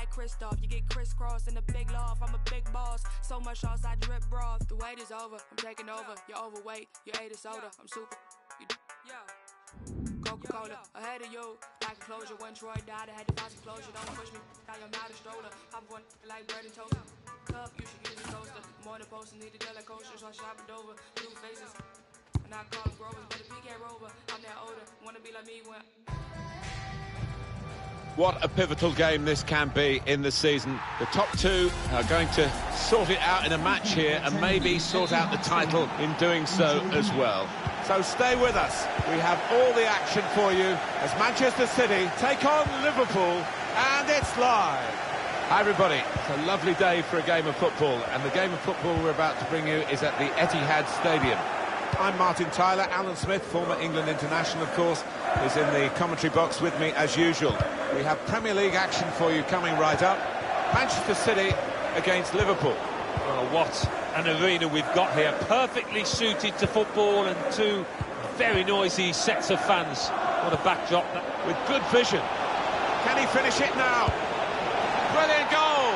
like Kristoff. You get crisscrossed in a big loft. I'm a big boss. So much sauce, I drip broth. The wait is over. I'm taking over. You're overweight. You ate a soda. I'm super. Coca-Cola ahead of you. Like a closure. When Troy died, I had to find some closure. Don't push me. Now you're not a stroller. I'm one like bread and toast. Cup, you should use a toaster. Morning post need a deli coaster. So I shop it over. Blue faces. And I call them Grovers, but a PK Rover. I'm that older. Wanna be like me when. What a pivotal game this can be in the season. The top two are going to sort it out in a match here and maybe sort out the title in doing so as well. So stay with us. We have all the action for you as Manchester City take on Liverpool, and it's live. Hi everybody, it's a lovely day for a game of football, and the game of football we're about to bring you is at the Etihad Stadium. I'm Martin Tyler. Alan Smith, former England international, of course, is in the commentary box with me as usual. We have Premier League action for you coming right up. Manchester City against Liverpool. Well, what an arena we've got here. Perfectly suited to football and two very noisy sets of fans. What a backdrop. With good vision. Can he finish it now? Brilliant goal!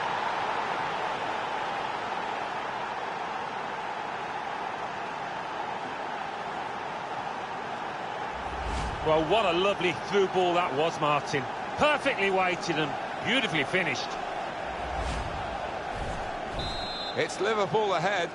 Well, what a lovely through ball that was, Martin. Perfectly weighted and beautifully finished. It's Liverpool ahead.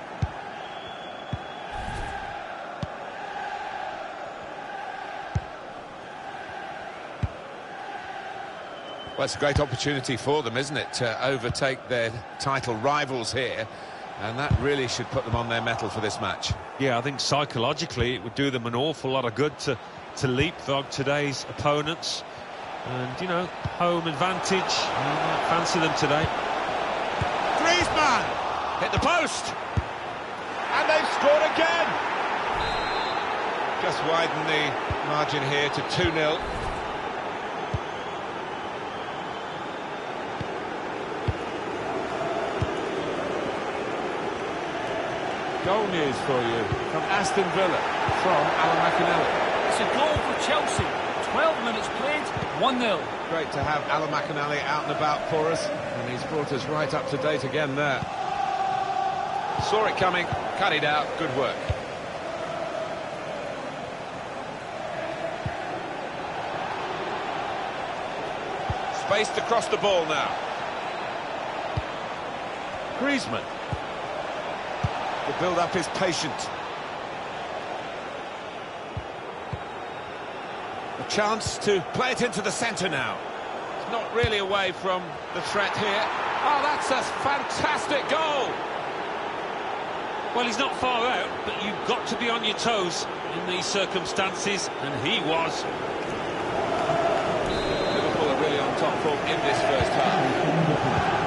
Well, it's a great opportunity for them, isn't it, to overtake their title rivals here. And that really should put them on their mettle for this match. Yeah, I think psychologically it would do them an awful lot of good to leapfrog today's opponents. And, you know, home advantage, you might fancy them today. Griezmann hit the post. And they've scored again. Just widen the margin here to 2-0. Goal news for you from Aston Villa, from Alan McInally. It's a goal for Chelsea. 12 minutes played, 1-0. Great to have Alan McInally out and about for us, and he's brought us right up to date again there. Saw it coming, cut it out, good work. Spaced across the ball now. Griezmann. The build-up is patient. A chance to play it into the centre now. It's not really away from the threat here. Oh, that's a fantastic goal! Well, he's not far out, but you've got to be on your toes in these circumstances, and he was. Liverpool are really on top form in this first half.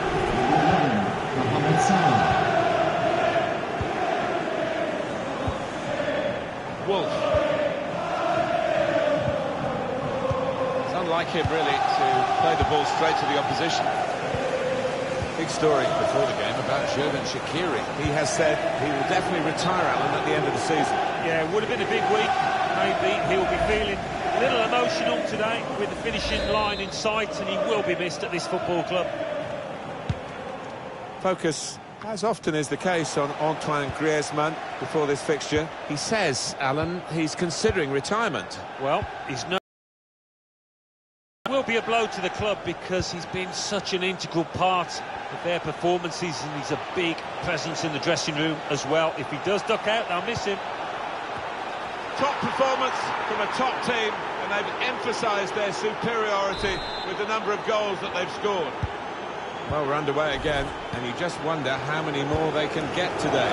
Wolf. It's unlike him, really, to play the ball straight to the opposition. Big story before the game about Xherdan Shaqiri. He has said he will definitely retire, Alan, at the end of the season. Yeah, it would have been a big week. Maybe he'll be feeling a little emotional today with the finishing line in sight, and he will be missed at this football club. Focus, as often is the case, on Antoine Griezmann before this fixture. He says, Alan, he's considering retirement. Well, he's no... It will be a blow to the club because he's been such an integral part of their performances, and he's a big presence in the dressing room as well. If he does duck out, they'll miss him. Top performance from a top team, and they've emphasised their superiority with the number of goals that they've scored. Well, we're underway again, and you just wonder how many more they can get today.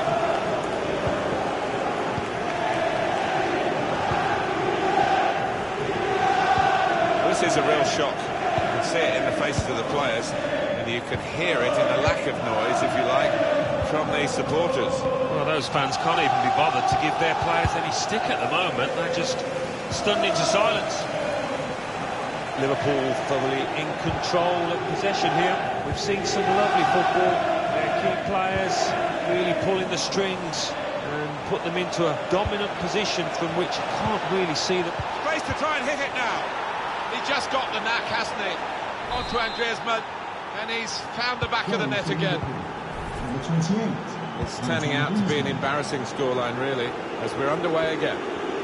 This is a real shock. You can see it in the faces of the players, and you can hear it in the lack of noise, if you like, from the supporters. Well, those fans can't even be bothered to give their players any stick at the moment. They're just stunned into silence. Liverpool thoroughly in control of possession here. We've seen some lovely football. Their key players really pulling the strings and put them into a dominant position from which you can't really see them. Space to try and hit it now. He just got the knack, hasn't he? On to Griezmann, and he's found the back of the net again. Number 28. It's turning out to be an embarrassing scoreline, really, as we're underway again.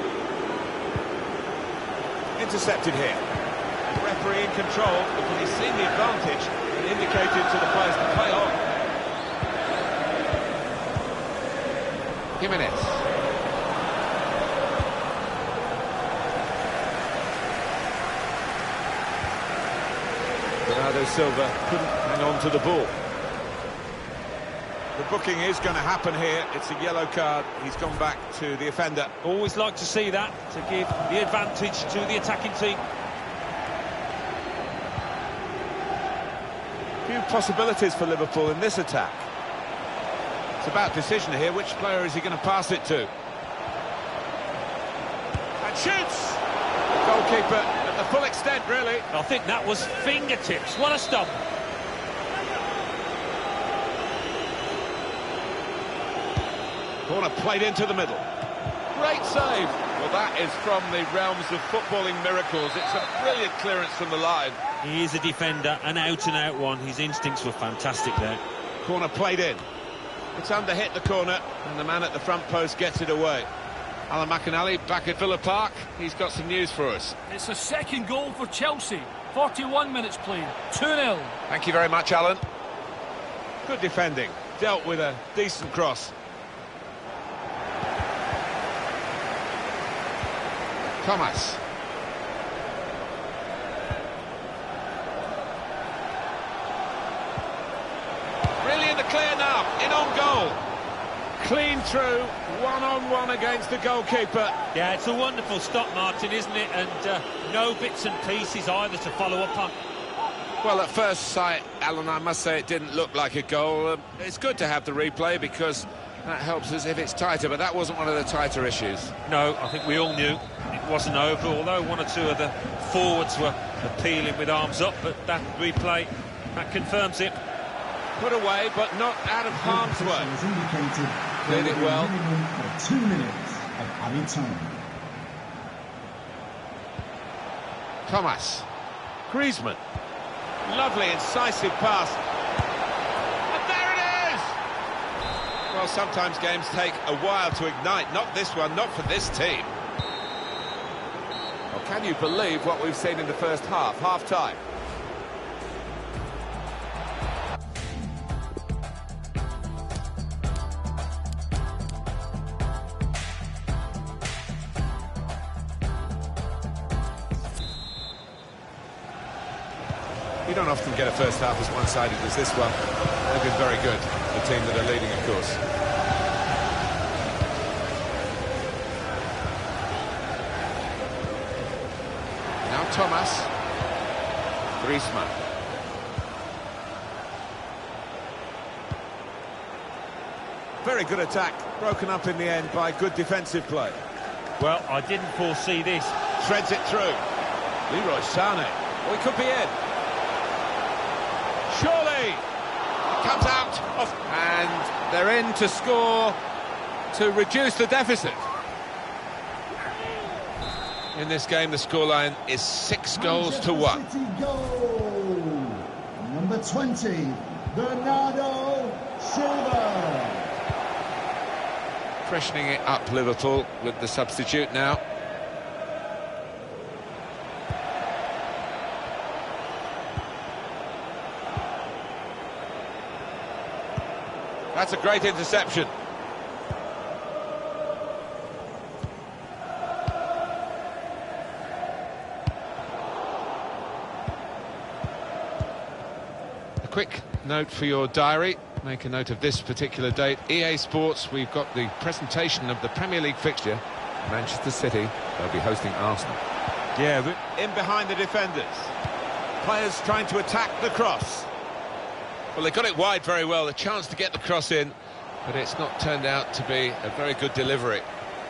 Intercepted here. The referee in control because he's seen the advantage and indicated to the players to play on. Jimenez. Bernardo Silva couldn't hang on to the ball. The booking is going to happen here. It's a yellow card. He's gone back to the offender. Always like to see that, to give the advantage to the attacking team. Few possibilities for Liverpool in this attack. It's about decision here. Which player is he going to pass it to? And shoots! The goalkeeper at the full extent, really. I think that was fingertips. What a stop. Corner played into the middle. Great save. Well, that is from the realms of footballing miracles. It's a brilliant clearance from the line. He is a defender, an out-and-out one. His instincts were fantastic there. Corner played in. It's under hit the corner, and the man at the front post gets it away. Alan McInally back at Villa Park. He's got some news for us. It's a second goal for Chelsea. 41 minutes played. 2-0. Thank you very much, Alan. Good defending. Dealt with a decent cross. Thomas. Brilliant, the clear now, in on goal. Clean through, one-on-one against the goalkeeper. Yeah, it's a wonderful stop, Martin, isn't it? And no bits and pieces either to follow up on. Well, at first sight, Alan, I must say it didn't look like a goal. It's good to have the replay because that helps us if it's tighter, but that wasn't one of the tighter issues. No, I think we all knew it wasn't over, although one or two of the forwards were appealing with arms up, but that replay, that confirms it. Put away, but not out of harm's way. Did it well. For 2 minutes of added time. Thomas. Griezmann. Lovely, incisive pass. And there it is! Well, sometimes games take a while to ignite. Not this one, not for this team. Well, can you believe what we've seen in the first half, half-time? You don't often get a first half as one-sided as this one. They've been very good, the team that are leading, of course. Now Thomas. Griezmann. Very good attack, broken up in the end by good defensive play. Well, I didn't foresee this. Threads it through. Leroy Sané. Well, he could be in. Surely it comes out of, and they're in to score to reduce the deficit. In this game, the scoreline is 6 goals to 1. City goal. Number 20, Bernardo Silva. Freshening it up, Liverpool, with the substitute now. That's a great interception. A quick note for your diary. Make a note of this particular date. EA Sports, we've got the presentation of the Premier League fixture. Manchester City, they'll be hosting Arsenal. Yeah, In behind the defenders. Players trying to attack the cross. Well, they got it wide very well, a chance to get the cross in, but it's not turned out to be a very good delivery.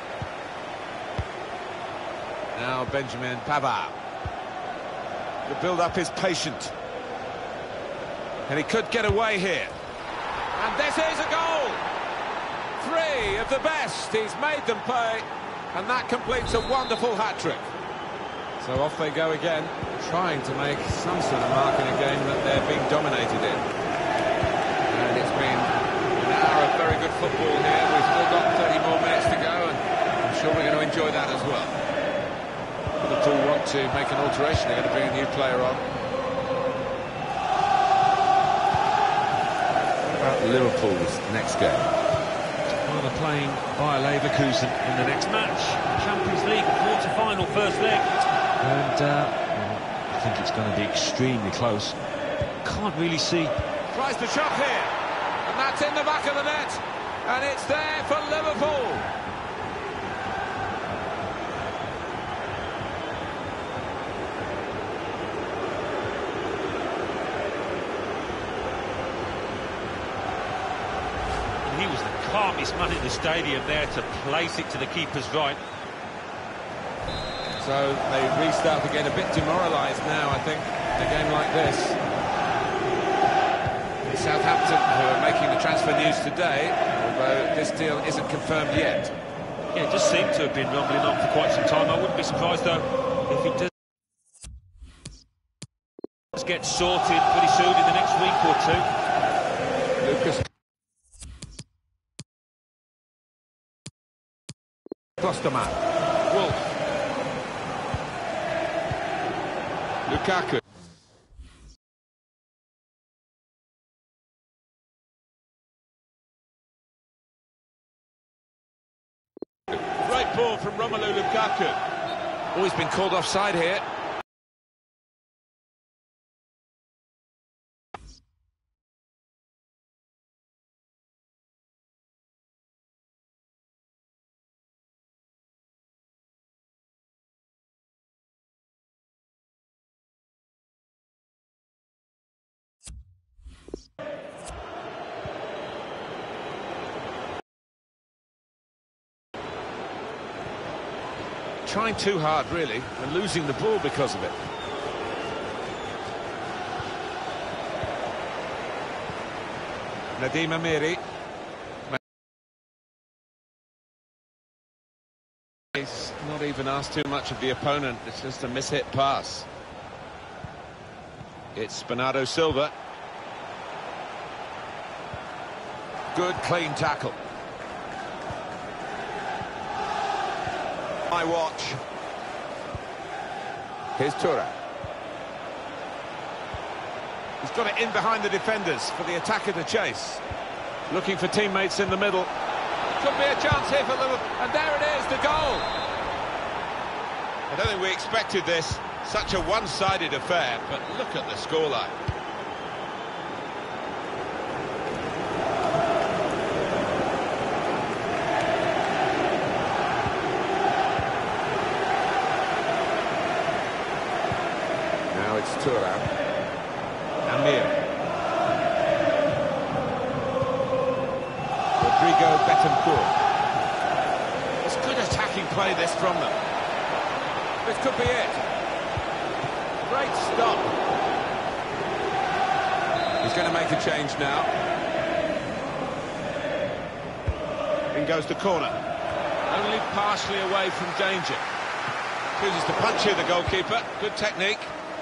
Now Benjamin Pavard. The build-up is patient. And he could get away here. And this is a goal! 3 of the best, he's made them pay, and that completes a wonderful hat-trick. So off they go again, trying to make some sort of mark in a game that they're being dominated in. And it's been an hour of very good football here. We've still got 30 more minutes to go, and I'm sure we're going to enjoy that as well. Liverpool want to make an alteration. They're going to bring a new player on. What about Liverpool's next game? Well, they're playing Bayer Leverkusen in the next match. Champions League quarter-final, first leg. And I think it's going to be extremely close. Can't really see. Tries to shot here, and that's in the back of the net, and it's there for Liverpool. And he was the calmest man in the stadium there to place it to the keeper's right. So they restart again, a bit demoralised now, I think, in a game like this. It's Southampton who are making the transfer news today, although this deal isn't confirmed yet. Yeah, it just seemed to have been rumbling on for quite some time. I wouldn't be surprised, though, if it does get sorted pretty soon in the next week or two. Lucas Klosterman. Wolf. Lukaku. Great ball from Romelu Lukaku. Oh, he's been called offside here. Trying too hard, really, and losing the ball because of it. Nadim Amiri. He's not even asked too much of the opponent. It's just a mishit pass. It's Bernardo Silva. Good, clean tackle. My watch. Here's Touré. He's got it in behind the defenders for the attacker to chase. Looking for teammates in the middle. Could be a chance here for Liverpool. And there it is, the goal. I don't think we expected this. Such a one-sided affair, but look at the scoreline. It's Thuram. Amir. Rodrigo Betancourt. It's good attacking play this from them. This could be it. Great stop. He's going to make a change now. In goes the corner. Only partially away from danger. Chooses to punch here, the goalkeeper. Good technique.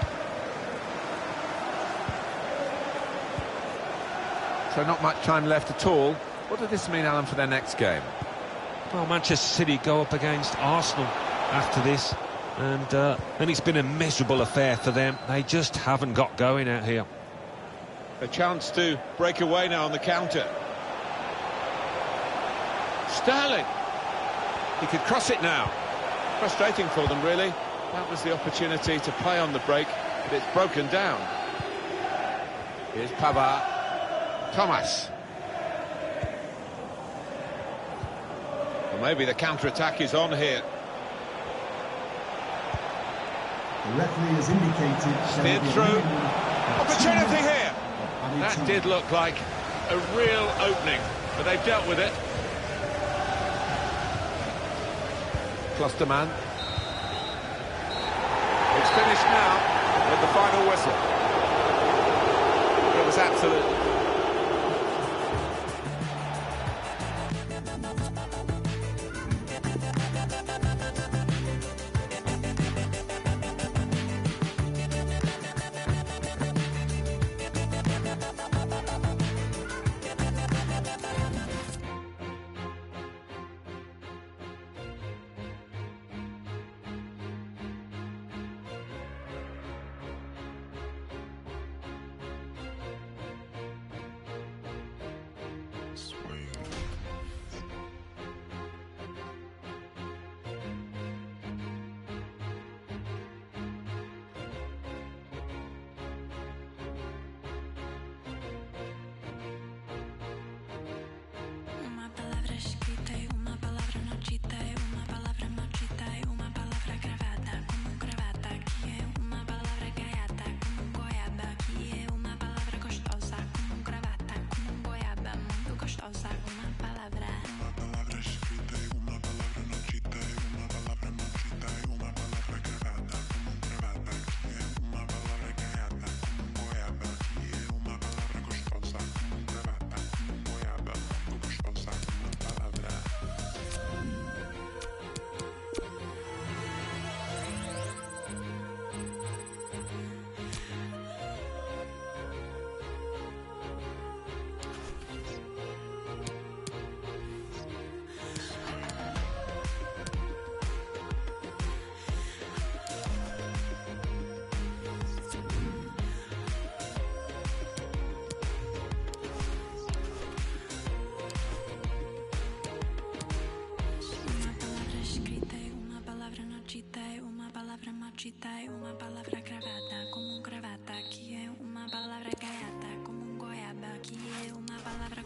So not much time left at all. What does this mean, Alan, for their next game? Well, Manchester City go up against Arsenal after this, and it's been a miserable affair for them. They just haven't got going out here. A chance to break away now on the counter. Sterling. He could cross it now. Frustrating for them, really. That was the opportunity to play on the break, but it's broken down. Here's Pavard. Thomas. Well, maybe the counter-attack is on here. The referee has indicated... Steered through. Opportunity here. That did look like a real opening, but they've dealt with it. Klosterman. It's finished now with the final whistle. It was absolutely...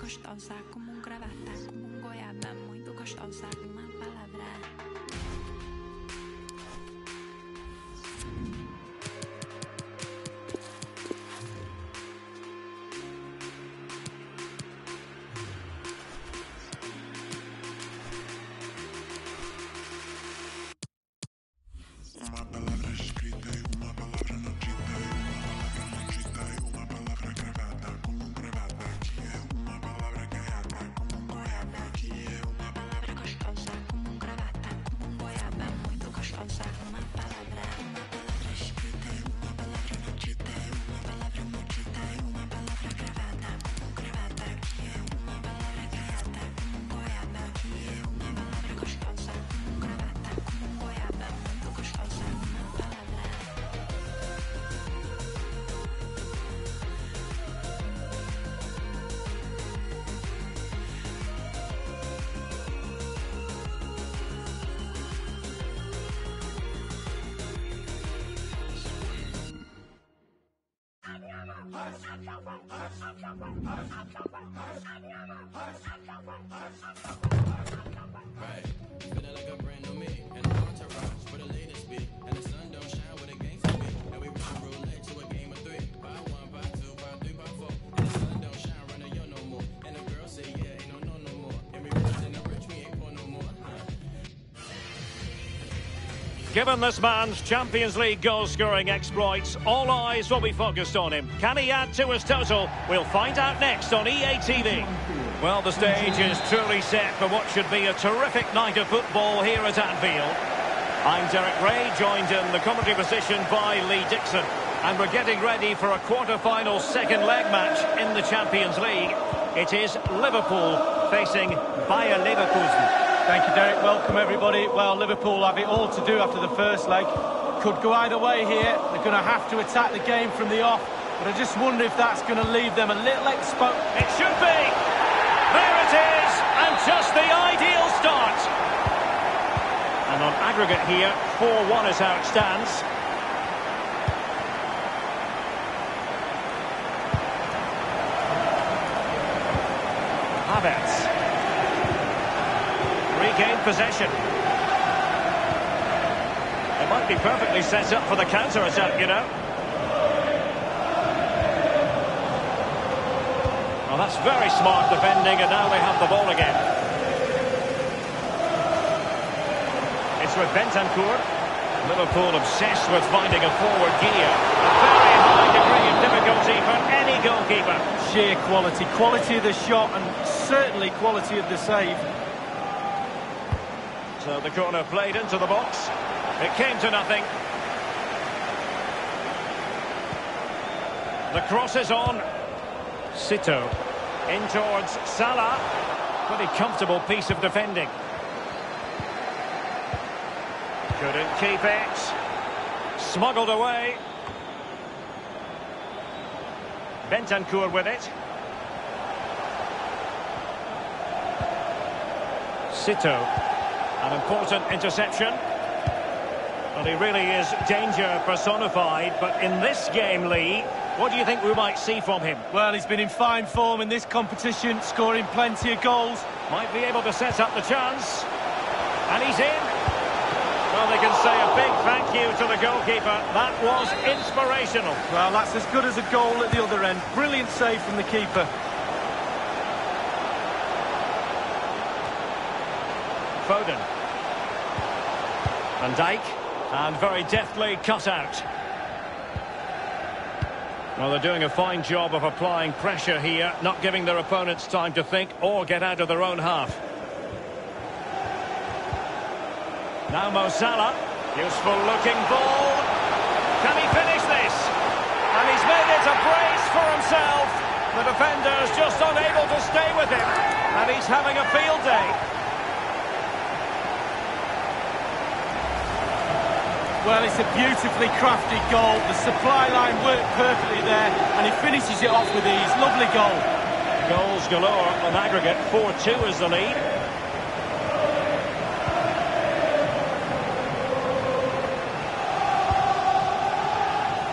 gostosa, como gravata, como goiaba, muito gostosa, uma palavra. Uma palavra escrita e uma palavra não dita, e uma palavra não dita, e uma palavra gravada, como gravata, que é uma palavra gaiata, como goiaba, que é uma palavra Gostosa, como gravata, como goiaba, muito gostosa, uma palavra escrita e uma palavra não dita, e uma palavra não dita, e uma palavra gravada, como gravata, que é uma palavra gaiata, como goiaba, que é uma palavra gostosa, como gravata, como goiaba, muito gostosa, uma palavra. Right. Feeling like a brand new me and an entourage for the latest beat. And the sun don't shine with a gangster beat. And we run roulette to a game of three. By one, by two, by three, by four. And the sun don't shine, run a yo no more. And the girl say, yeah, ain't no more. And we rich and the rich, we ain't poor no more. Given this man's Champions League goal-scoring exploits, all eyes will be focused on him. Can he add to his total? We'll find out next on EA TV. Well, the stage is truly set for what should be a terrific night of football here at Anfield. I'm Derek Ray, joined in the commentary position by Lee Dixon. And we're getting ready for a quarter-final second leg match in the Champions League. It is Liverpool facing Bayer Leverkusen. Thank you, Derek. Welcome, everybody. Well, Liverpool have it all to do after the first leg. Could go either way here. They're going to have to attack the game from the off. But I just wonder if that's going to leave them a little exposed. It should be. There it is. And just the ideal start. And on aggregate here, 4-1 is how it stands. Havertz. Regained possession. It might be perfectly set up for the counter-attack, you know. Well, that's very smart defending, and now they have the ball again. It's with Bentancur. Liverpool obsessed with finding a forward gear. A very high degree of difficulty for any goalkeeper. Sheer quality. Quality of the shot and certainly quality of the save. So the corner played into the box. It came to nothing. The cross is on. Sito in towards Salah. Pretty comfortable piece of defending. Couldn't keep it. Smuggled away. Bentancur with it. Sito. An important interception. Well, he really is danger personified, but in this game, Lee, what do you think we might see from him? Well, he's been in fine form in this competition, scoring plenty of goals. Might be able to set up the chance. And he's in. Well, they can say a big thank you to the goalkeeper. That was inspirational. Well, that's as good as a goal at the other end. Brilliant save from the keeper. Foden. Van Dijk. And very deftly cut out. Well, they're doing a fine job of applying pressure here, not giving their opponents time to think or get out of their own half. Now Mo Salah. Useful looking ball. Can he finish this? And he's made it a brace for himself. The defender's just unable to stay with him. And he's having a field day. Well, it's a beautifully crafted goal. The supply line worked perfectly there, and he finishes it off with ease. Lovely goal. Goals galore on aggregate. 4-2 is the lead.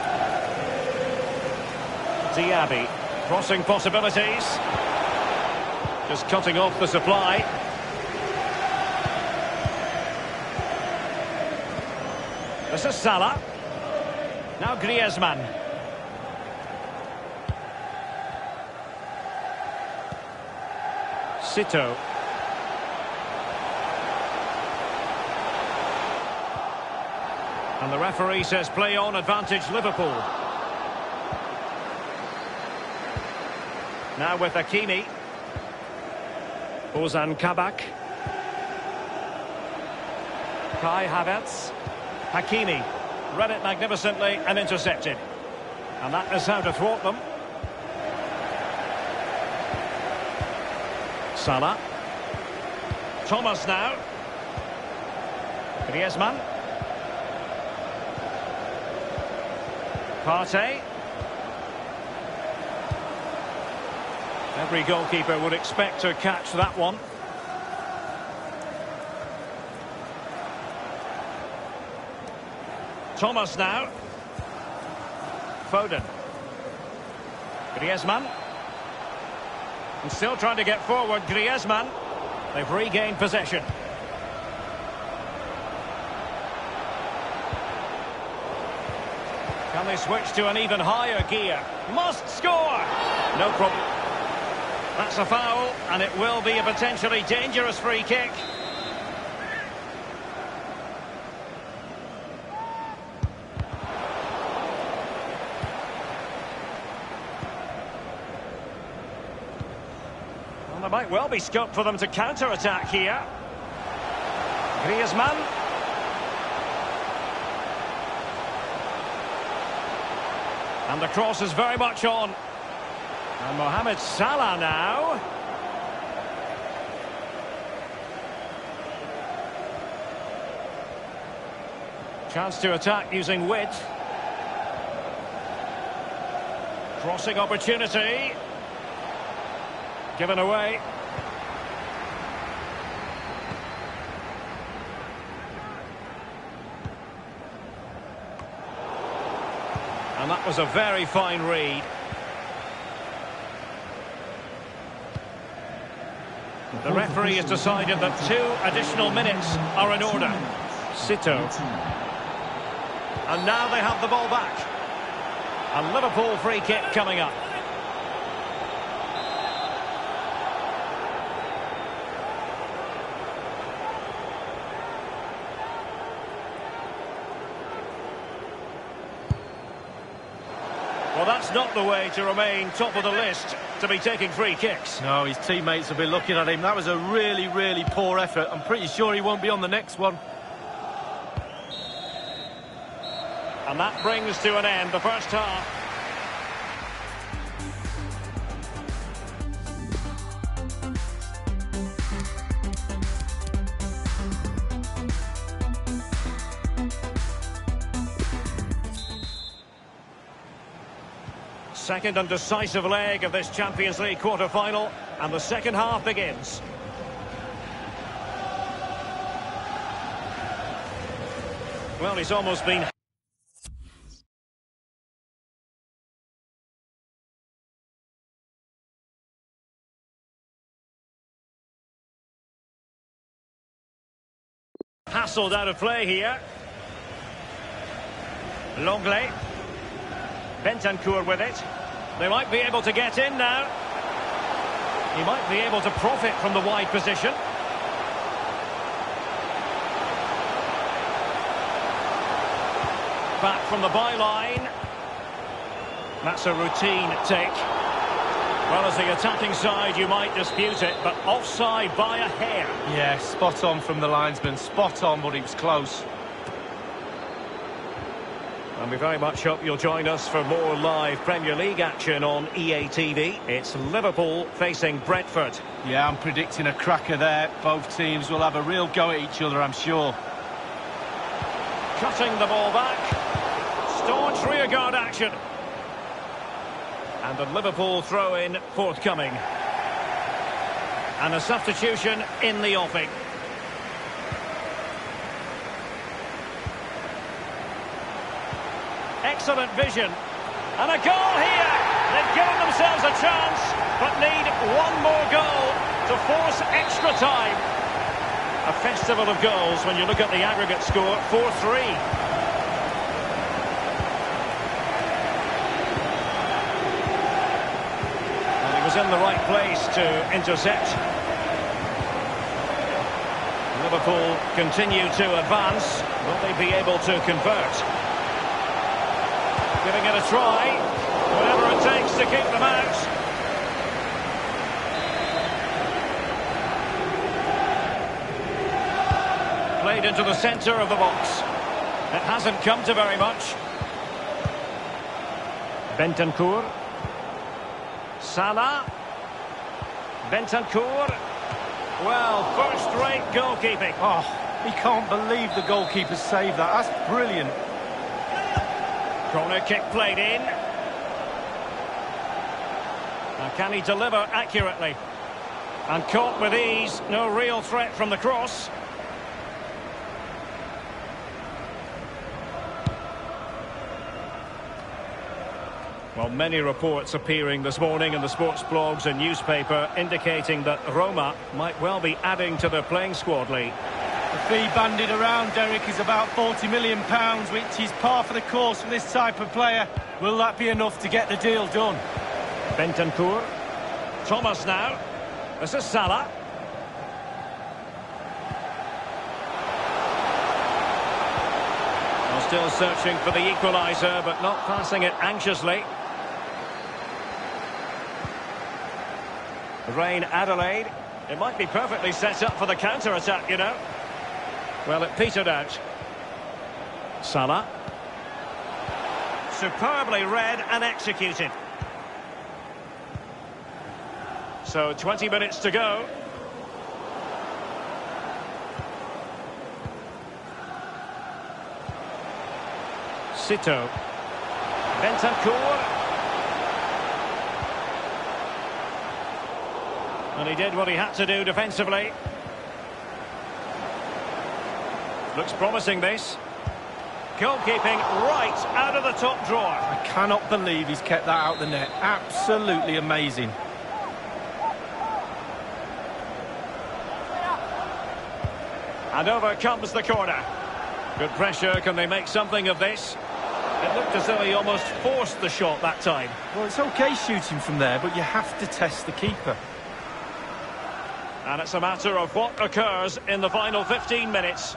Diaby. Crossing possibilities. Just cutting off the supply. This is Salah. Now Griezmann. Cito. And the referee says play on, advantage Liverpool. Now with Hakimi. Ozan Kabak. Kai Havertz. Hakimi. Read it magnificently and intercepted. And that is how to thwart them. Salah. Thomas now. Griezmann. Partey. Every goalkeeper would expect to catch that one. Thomas now. Foden. Griezmann. And still trying to get forward, Griezmann. They've regained possession. Can they switch to an even higher gear? Must score! No problem. That's a foul, and it will be a potentially dangerous free kick. Well, there might well be scope for them to counter-attack here. Griezmann. And the cross is very much on. And Mohamed Salah now. Chance to attack using width. Crossing opportunity. Given away. And that was a very fine read. The referee has decided that 2 additional minutes are in order. Cito. And now they have the ball back. A Liverpool free kick coming up. Well, that's not the way to remain top of the list, to be taking free kicks. No, his teammates will be looking at him. That was a really, really poor effort. I'm pretty sure he won't be on the next one. And that brings to an end the first half. Second and decisive leg of this Champions League quarter-final, and the second half begins. Well, he's almost been... hassled out of play here. Longley. Bentancur with it. They might be able to get in now. He might be able to profit from the wide position. Back from the byline. That's a routine take. Well, as the attacking side, you might dispute it, but offside by a hair. Yeah, spot on from the linesman. Spot on, but he was close. And we very much hope you'll join us for more live Premier League action on EA TV. It's Liverpool facing Brentford. Yeah, I'm predicting a cracker there. Both teams will have a real go at each other, I'm sure. Cutting the ball back. Staunch rearguard action. And the Liverpool throw-in forthcoming. And a substitution in the offing. Excellent vision. And a goal here. They've given themselves a chance, but need one more goal to force extra time. A festival of goals when you look at the aggregate score, 4-3. And he was in the right place to intercept. Liverpool continue to advance. Will they be able to convert? Giving it a try. Whatever it takes to keep them out. Played into the centre of the box. It hasn't come to very much. Bentancur. Salah. Bentancur. Well, first-rate goalkeeping. Oh, he can't believe the goalkeeper saved that. That's brilliant. Corner kick played in. Now can he deliver accurately? And caught with ease. No real threat from the cross. Well, many reports appearing this morning in the sports blogs and newspaper indicating that Roma might well be adding to their playing squad, Lee. The fee bandied around, Derek, is about £40 million, which is par for the course for this type of player. Will that be enough to get the deal done? Bentancur. Thomas now. This is Salah. Well, still searching for the equaliser, but not passing it anxiously. Rain Adelaide. It might be perfectly set up for the counter-attack, you know. Well, it petered out. Salah. Superbly read and executed. So 20 minutes to go. Sito. Bentancur. And he did what he had to do defensively. Looks promising, this. Goalkeeping right out of the top drawer. I cannot believe he's kept that out the net. Absolutely amazing. And over comes the corner. Good pressure. Can they make something of this? It looked as though he almost forced the shot that time. Well, it's okay shooting from there, but you have to test the keeper. And it's a matter of what occurs in the final 15 minutes.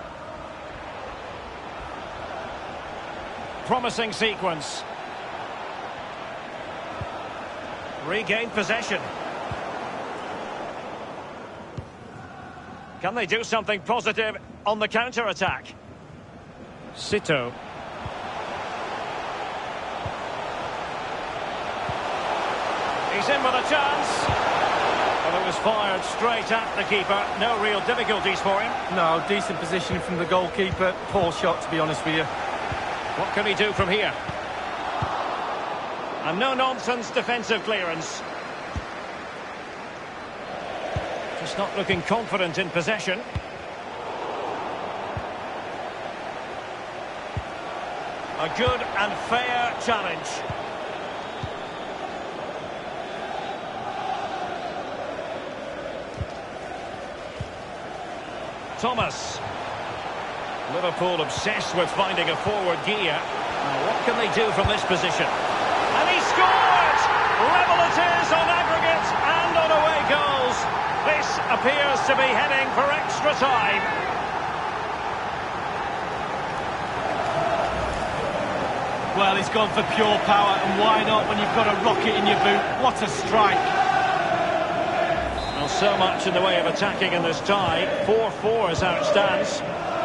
Promising sequence. Regained possession. Can they do something positive on the counter-attack? Sito. He's in with a chance. Well, it was fired straight at the keeper. No real difficulties for him. No, decent positioning from the goalkeeper. Poor shot, to be honest with you. What can he do from here? And no-nonsense defensive clearance. Just not looking confident in possession. A good and fair challenge. Thomas. Liverpool obsessed with finding a forward gear. Now, what can they do from this position? And he scored! Level it is on aggregate and on away goals. This appears to be heading for extra time. Well, he's gone for pure power, and why not when you've got a rocket in your boot? What a strike. Well, so much in the way of attacking in this tie. 4-4 as how it stands.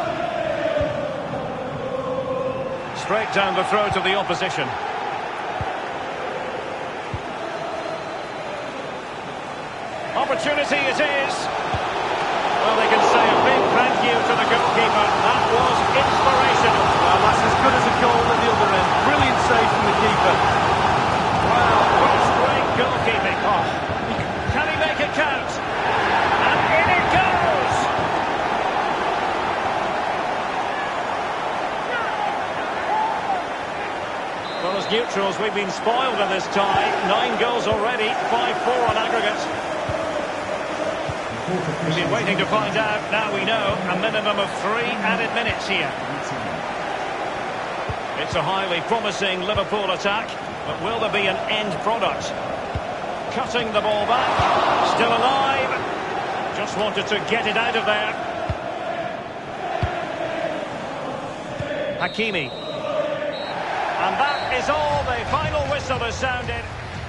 Straight down the throat of the opposition. Opportunity it is. Well, they can say a big thank you to the goalkeeper. That was inspirational. Well, that's as good as a goal at the other end. Brilliant save from the keeper. Well, first-rate goalkeeping. Oh, can he make it count? And in it goes! Well, as neutrals, we've been spoiled in this tie. 9 goals already, 5-4 on aggregate. We've been waiting to find out. Now we know. A minimum of 3 added minutes here. It's a highly promising Liverpool attack, but will there be an end product? Cutting the ball back. Still alive. Just wanted to get it out of there. Hakimi. And that is all. The final whistle has sounded.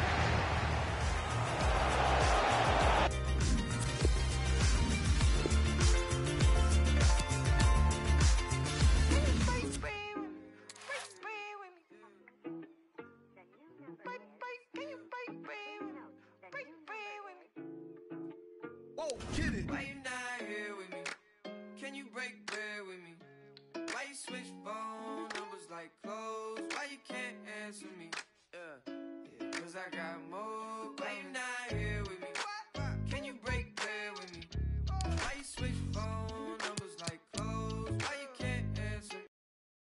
Why you not here with me? Can you break bread with me? Why you switch phone numbers like clothes? Why you can't answer me? Yeah. Cause I got more. Why you not here with me? Can you break bread with me? Why you switch phone numbers like clothes? Why you can't answer me?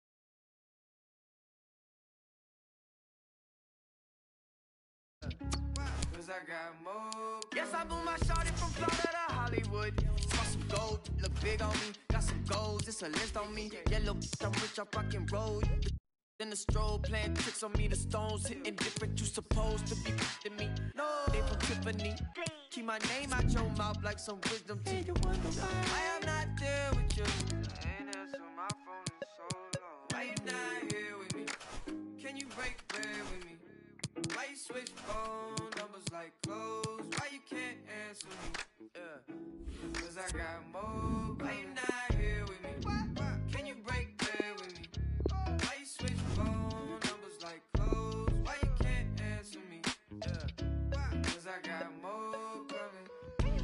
Cause I got more. Yes, I moved my shorty from Florida to Hollywood. Saw some gold, look big on me. Got some goals, it's a list on me. Yellow, I'm rich, I rock and roll. Then the stroll playing tricks on me. The stones hitting different, you supposed to be to me. No, they from Tiffany. Keep my name out your mouth like some wisdom teeth. Why I'm not there with you? I ain't answer my phone in so long. Why you not here with me? Can you break bread with me? Why you switch phone numbers like clothes? Why you can't answer me? Yeah. Cause I got more. Why you not here with me? Can you break bread with me? Why you switch phone numbers like clothes? Why you can't answer me? Yeah. Cause I got more coming.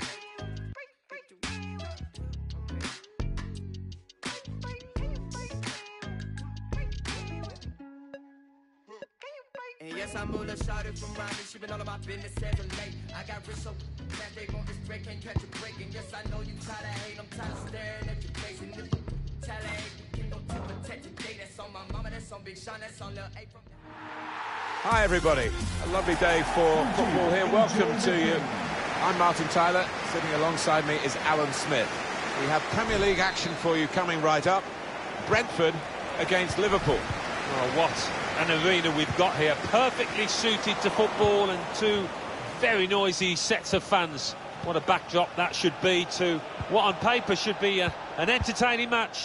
And yes, I moved a shot from Ronnie. She been all of my business as of late. I got rich so that they want this break, can't catch a break. And yes, I know you try to hate, I'm tired of staring at your face. And if you tell her, hey, you can go to protect your day. That's on my mama, that's on Big Sean, that's on Lil A from... Hi everybody, a lovely day for football here. Welcome to you. I'm Martin Tyler, sitting alongside me is Alan Smith. We have Premier League action for you coming right up. Brentford against Liverpool. Well, what an arena we've got here, perfectly suited to football and two very noisy sets of fans. What a backdrop that should be to what on paper should be an entertaining match.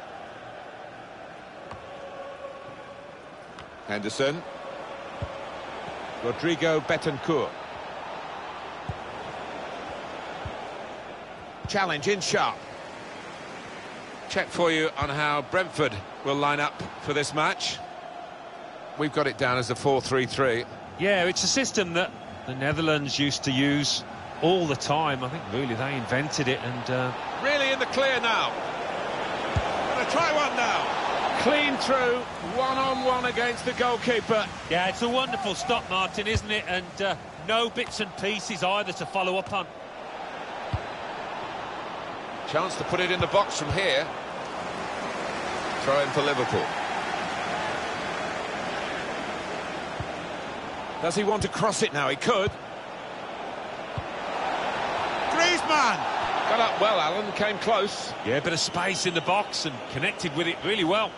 Henderson. Rodrigo Betancourt. Challenge in sharp. Check for you on how Brentford will line up for this match. We've got it down as a 4-3-3. Yeah, it's a system that the Netherlands used to use all the time. I think really they invented it and... Really in the clear now. Gonna try one now. Clean through, one-on-one against the goalkeeper. Yeah, it's a wonderful stop, Martin, isn't it? And no bits and pieces either to follow up on. Chance to put it in the box from here. Throw in for Liverpool. Does he want to cross it now? He could. Griezmann! Got up well, Alan, came close. Yeah, a bit of space in the box and connected with it really well.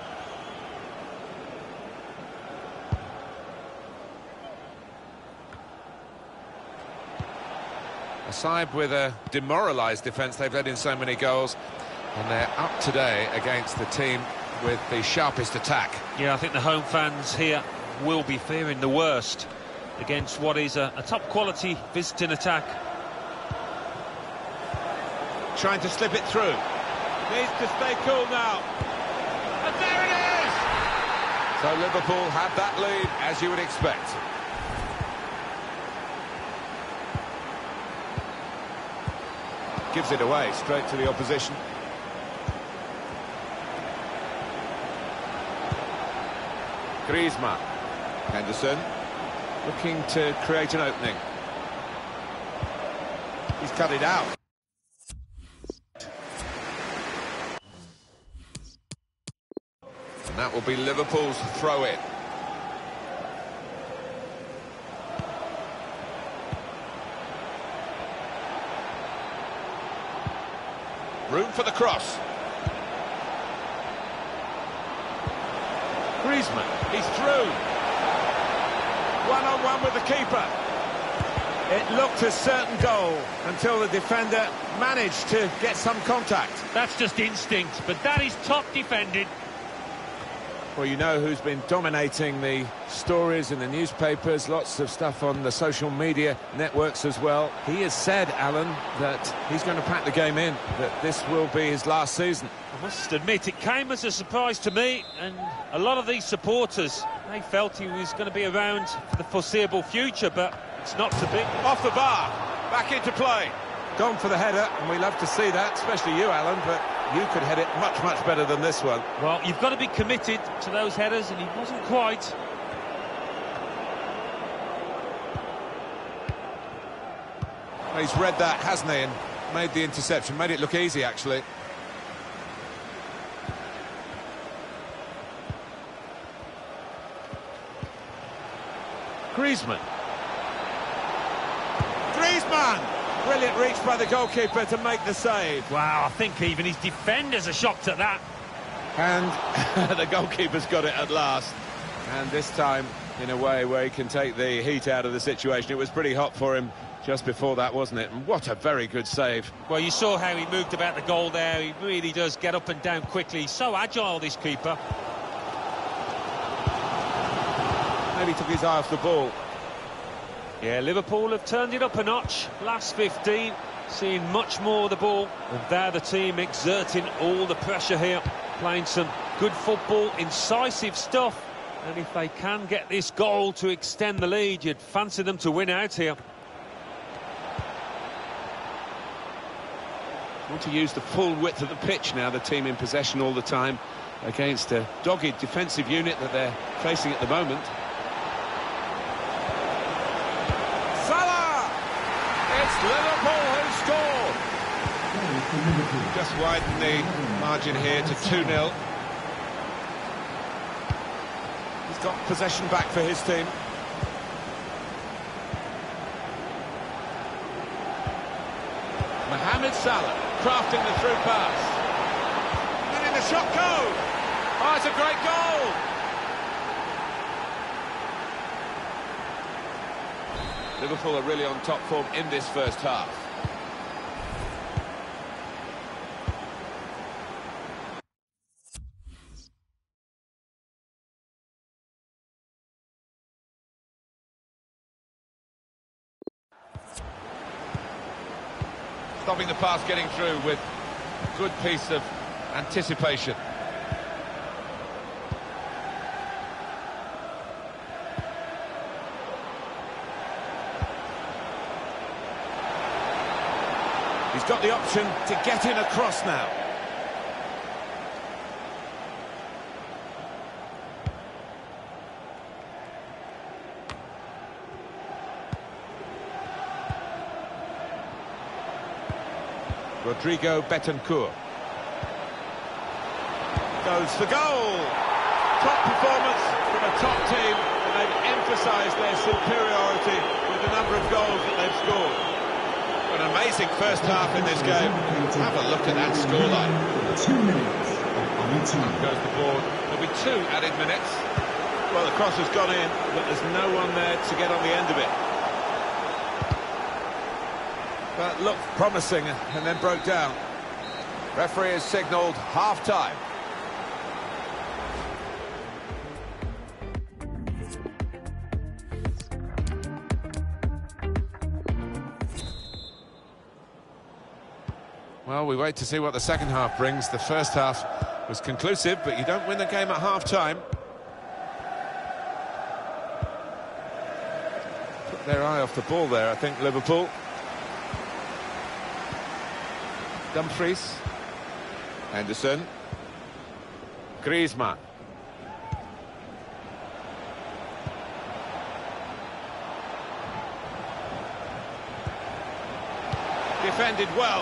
A side with a demoralised defence, they've led in so many goals, and they're up today against the team with the sharpest attack. Yeah, I think the home fans here will be fearing the worst against what is a top-quality visiting attack. Trying to slip it through. Needs to stay cool now. And there it is! So Liverpool have that lead, as you would expect. Gives it away straight to the opposition. Griezmann. Henderson looking to create an opening. He's cut it out. And that will be Liverpool's throw-in. Room for the cross. Griezmann, he's through. One-on-one with the keeper. It looked a certain goal until the defender managed to get some contact. That's just instinct, but that is top defended. Well, you know who's been dominating the stories in the newspapers, lots of stuff on the social media networks as well. He has said, Alan, that he's going to pack the game in, that this will be his last season. I must admit, it came as a surprise to me, and a lot of these supporters, they felt he was going to be around for the foreseeable future, but it's not to be. Off the bar, back into play. Gone for the header, and we love to see that, especially you, Alan, but you could head it much, much better than this one. Well, you've got to be committed to those headers, and he wasn't quite. Well, he's read that, hasn't he, and made the interception, made it look easy, actually. Griezmann. Brilliant reach by the goalkeeper to make the save. Wow, I think even his defenders are shocked at that. And the goalkeeper's got it at last. And this time, in a way where he can take the heat out of the situation. It was pretty hot for him just before that, wasn't it? And what a very good save. Well, you saw how he moved about the goal there. He really does get up and down quickly. He's so agile, this keeper. Maybe took his eye off the ball. Yeah, Liverpool have turned it up a notch. Last 15, seeing much more of the ball. And they're the team exerting all the pressure here. Playing some good football, incisive stuff. And if they can get this goal to extend the lead, you'd fancy them to win out here. Want to use the full width of the pitch now, the team in possession all the time, against a dogged defensive unit that they're facing at the moment. Liverpool who scored. Just widen the margin here to 2-0. He's got possession back for his team. Mohamed Salah crafting the through pass. And in the shot goes. Oh, it's a great goal. Liverpool are really on top form in this first half. Stopping the pass getting through with a good piece of anticipation. He's got the option to get in across now. Rodrigo Betancourt goes for goal. Top performance from a top team, and they've emphasised their superiority with the number of goals that they've scored. An amazing first half in this game. Have a look at that scoreline. 2 minutes. Up goes the board. There'll be 2 added minutes. Well, the cross has gone in, but there's no one there to get on the end of it. But looked promising and then broke down. Referee has signalled half-time. Well, we wait to see what the second half brings. The first half was conclusive, but you don't win the game at half-time. Put their eye off the ball there, I think, Liverpool. Dumfries. Henderson. Griezmann. Defended well.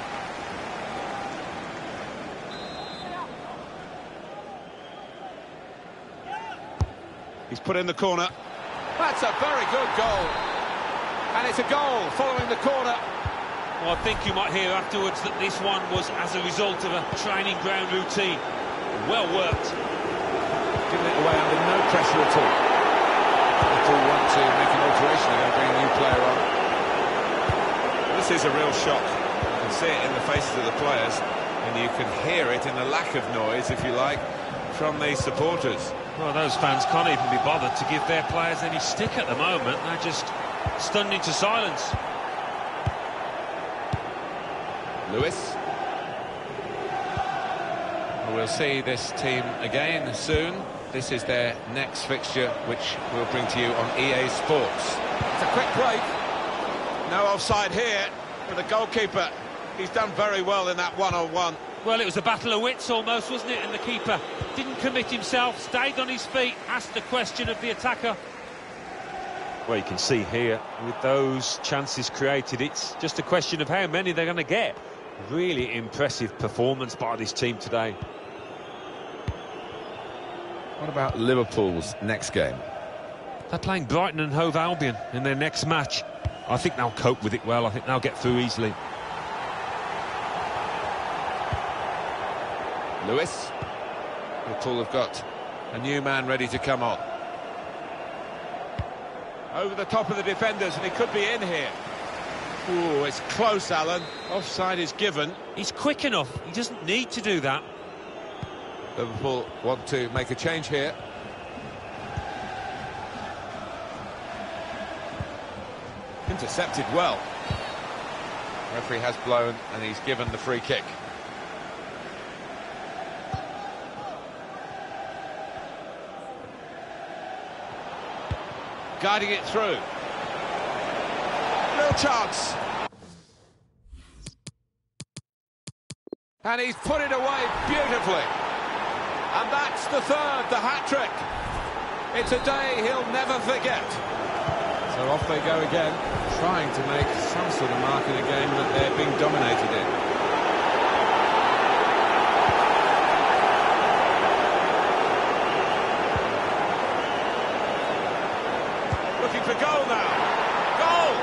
He's put in the corner. That's a very good goal. And it's a goal following the corner. Well, I think you might hear afterwards that this one was as a result of a training ground routine. Well worked. Giving it away under no pressure at all. Liverpool want to make an alteration, they're going to bring a new player on. This is a real shock. You can see it in the faces of the players, and you can hear it in the lack of noise, if you like, from the supporters. Well, those fans can't even be bothered to give their players any stick at the moment. They're just stunned into silence. Lewis. We'll see this team again soon. This is their next fixture, which we'll bring to you on EA Sports. It's a quick break. No offside here for the goalkeeper. He's done very well in that one-on-one. Well, it was a battle of wits almost, wasn't it? And the keeper didn't commit himself, stayed on his feet, asked the question of the attacker. Well, you can see here, with those chances created, it's just a question of how many they're going to get. Really impressive performance by this team today. What about Liverpool's next game? They're playing Brighton and Hove Albion in their next match. I think they'll cope with it well. I think they'll get through easily. Lewis. Liverpool have got a new man ready to come on. Over the top of the defenders, and he could be in here. Ooh, it's close, Alan. Offside is given. He's quick enough. He doesn't need to do that. Liverpool want to make a change here. Intercepted well. Referee has blown, and he's given the free kick. Guiding it through. Real chance. And he's put it away beautifully. And that's the third, the hat-trick. It's a day he'll never forget. So off they go again, trying to make some sort of mark in a game that they're being dominated in. Looking for goal now. Goal!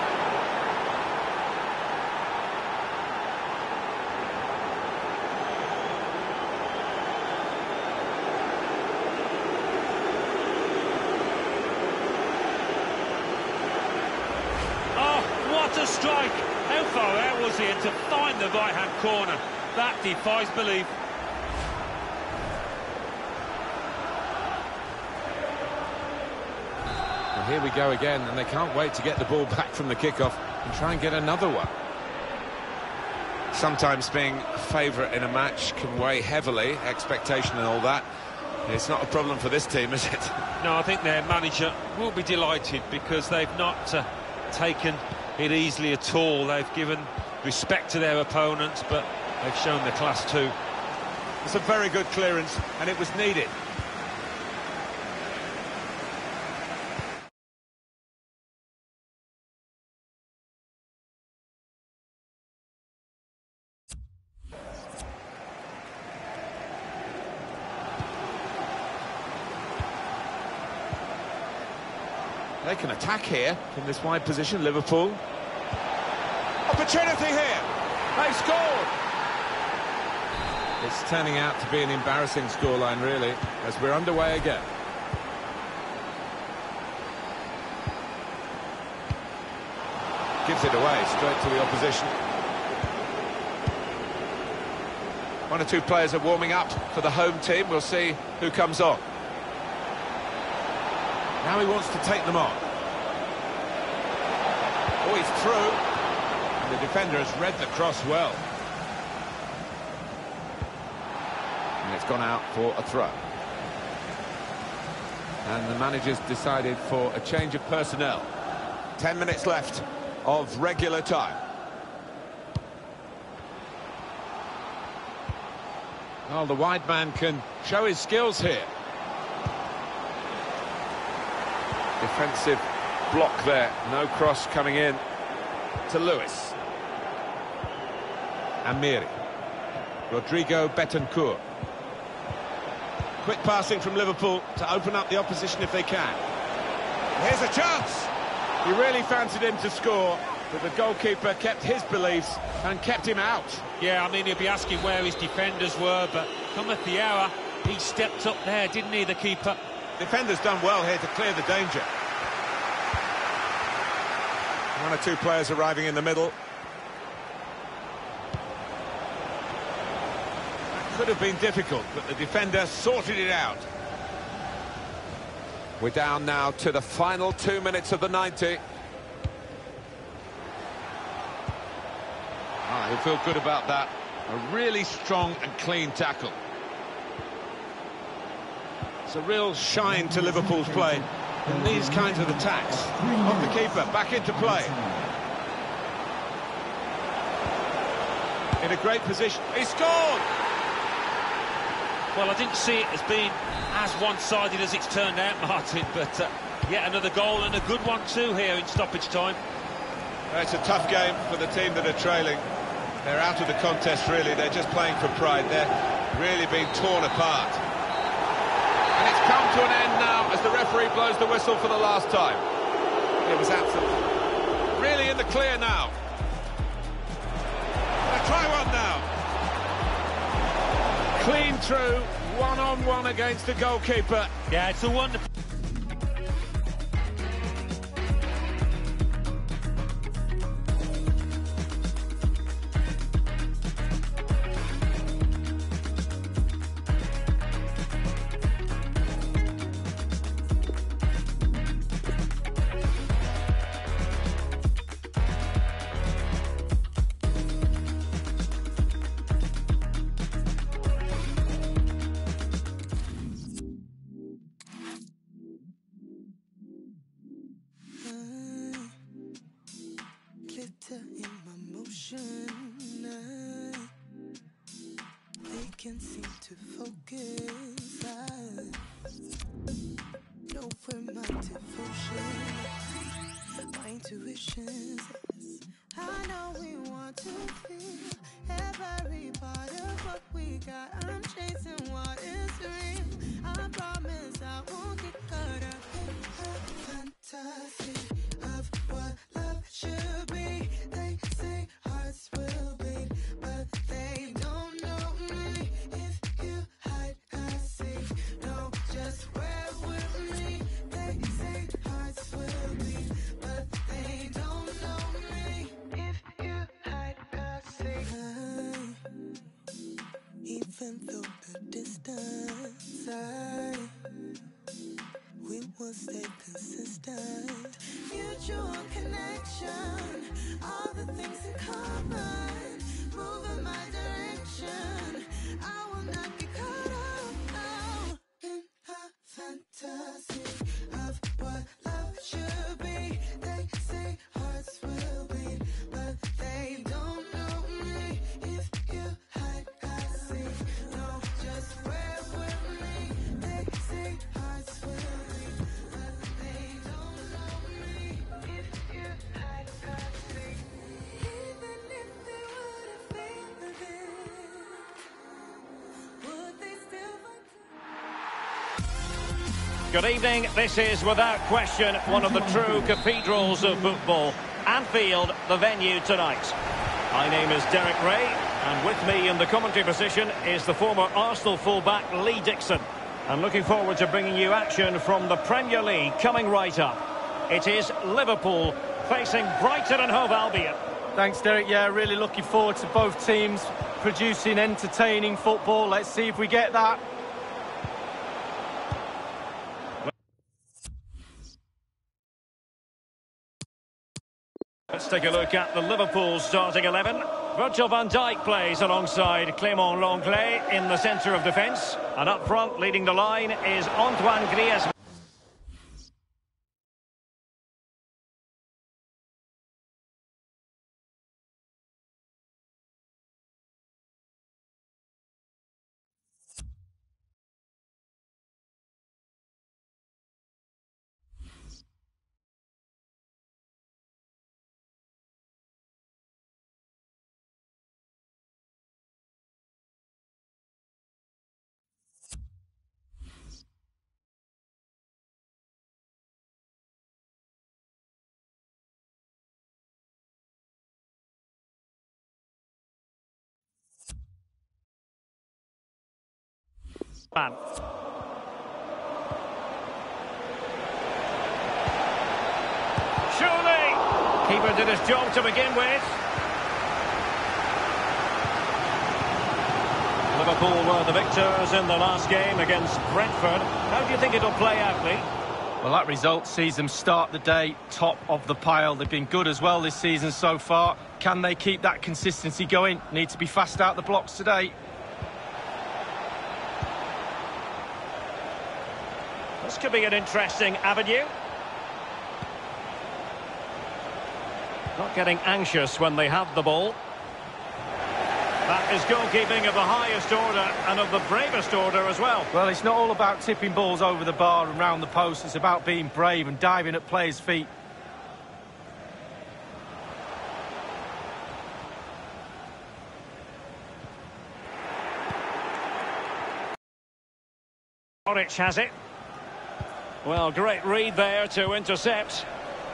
What a strike! How far out was he? And to find the right-hand corner, that defies belief. And here we go again, and they can't wait to get the ball back from the kickoff and try and get another one. Sometimes being favourite in a match can weigh heavily, expectation and all that. It's not a problem for this team, is it? No, I think their manager will be delighted because they've not taken it easily at all. They've given respect to their opponents, but they've shown the class too. It's a very good clearance, and it was needed. They can attack here from this wide position, Liverpool. Opportunity here. They scored. It's turning out to be an embarrassing scoreline, really, as we're underway again. Gives it away straight to the opposition. One or two players are warming up for the home team. We'll see who comes on. Now he wants to take them on. Oh, he's through. And the defender has read the cross well. And it's gone out for a throw. And the manager's decided for a change of personnel. 10 minutes left of regular time. Well, the wide man can show his skills here. Defensive block there, no cross coming in to Lewis. Amiri. Rodrigo Betancourt. Quick passing from Liverpool to open up the opposition if they can. Here's a chance. He really fancied him to score, But the goalkeeper kept his beliefs and kept him out. Yeah, I mean, he'll be asking where his defenders were, but cometh the hour, he stepped up there, didn't he, the keeper? Defender's done well here to clear the danger. One or two players arriving in the middle. That could have been difficult, but the defender sorted it out. We're down now to the final 2 minutes of the 90. He'll feel good about that. A really strong and clean tackle. It's a real shine to Liverpool's play in these kinds of attacks. Off the keeper, back into play. In a great position. He scored! Well, I didn't see it as being as one-sided as it's turned out, Martin, but yet another goal, and a good one too here in stoppage time. It's a tough game for the team that are trailing. They're out of the contest, really. They're just playing for pride. They're really being torn apart. And it's come to an end now as the referee blows the whistle for the last time. It was absolutely really in the clear now. They'll try one now. Clean through, one-on-one against the goalkeeper. Yeah, it's a wonderful... Glitter in my motion. They can seem to focus. I know where my devotion, my intuition says, I know we want to feel every part of what we got. I'm chasing what is real. I promise I won't get caught up in a fantasy of what love should be. They say hearts will beat, but they don't know me. If you hide, I see. No, just wear with me. They say hearts will beat, but they don't know me. If you hide, I see. Even though the distance, we will stay consistent. Mutual connection, all the things in common, move in my direction. I will not get caught up now in a fantasy of what love should be. They say hearts will beat, but they don't know me. If you hide, I see. No, just wear with me. They say hearts will beat, but they don't know me. If you hide, I see. Even if they wouldn't feel this, would they still want to? Good evening. This is, without question, one of the true cathedrals of football. Anfield, the venue tonight. My name is Derek Ray, and with me in the commentary position is the former Arsenal fullback Lee Dixon. I'm looking forward to bringing you action from the Premier League coming right up. It is Liverpool facing Brighton and Hove Albion. Thanks, Derek. Yeah, really looking forward to both teams producing entertaining football. Let's see if we get that. Let's take a look at the Liverpool starting 11. Virgil van Dijk plays alongside Clément Lenglet in the centre of defence. And up front, leading the line, is Antoine Griezmann. Man. Surely! Keeper did his job to begin with. Liverpool were the victors in the last game against Brentford. How do you think it'll play out, Lee? Well, that result sees them start the day top of the pile. They've been good as well this season so far. Can they keep that consistency going? Need to be fast out the blocks today. This could be an interesting avenue. Not getting anxious when they have the ball. That is goalkeeping of the highest order and of the bravest order as well. Well, it's not all about tipping balls over the bar and round the post. It's about being brave and diving at players' feet. Oric has it. Well, great read there to intercept.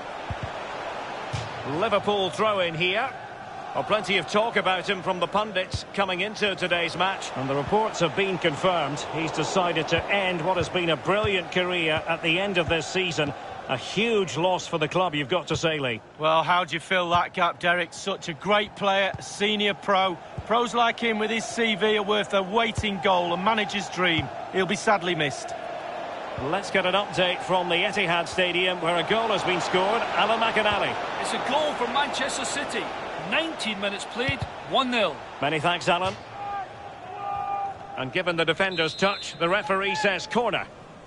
Liverpool throw in here. Well, plenty of talk about him from the pundits coming into today's match. And the reports have been confirmed. He's decided to end what has been a brilliant career at the end of this season. A huge loss for the club, you've got to say, Lee. Well, how do you fill that gap, Derek? Such a great player, a senior pro. Pros like him with his CV are worth their weight in gold, a manager's dream. He'll be sadly missed. Let's get an update from the Etihad Stadium, where a goal has been scored. Alan McInally. It's a goal for Manchester City. 19 minutes played, 1-0. Many thanks, Alan. And given the defender's touch, the referee says corner.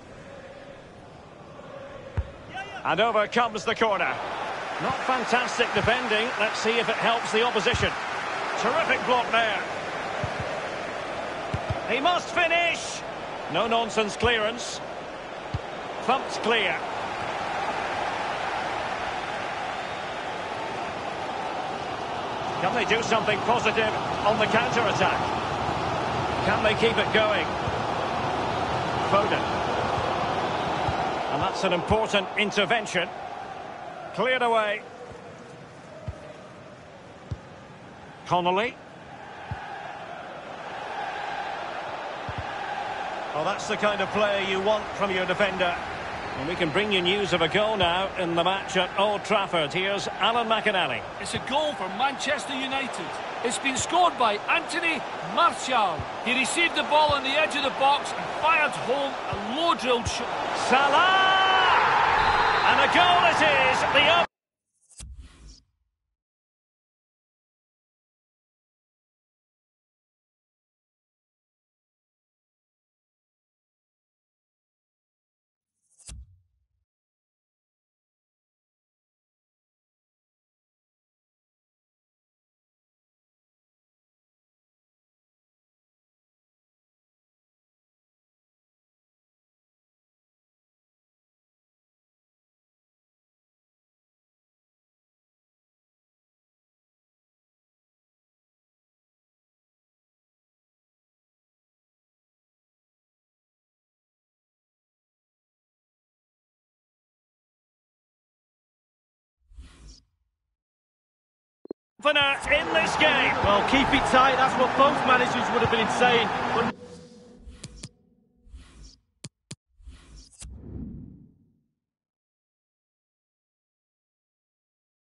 And over comes the corner. Not fantastic defending. Let's see if it helps the opposition. Terrific block there. He must finish. No-nonsense clearance. Thumped clear. Can they do something positive on the counter-attack? Can they keep it going? Foden. And that's an important intervention. Cleared away. Connolly. Well, that's the kind of play you want from your defender. And we can bring you news of a goal now in the match at Old Trafford. Here's Alan McInally. It's a goal for Manchester United. It's been scored by Anthony Martial. He received the ball on the edge of the box and fired home a low-drilled shot. Salah! And a goal it is. The opener in this game. Well, keep it tight. That's what both managers would have been saying.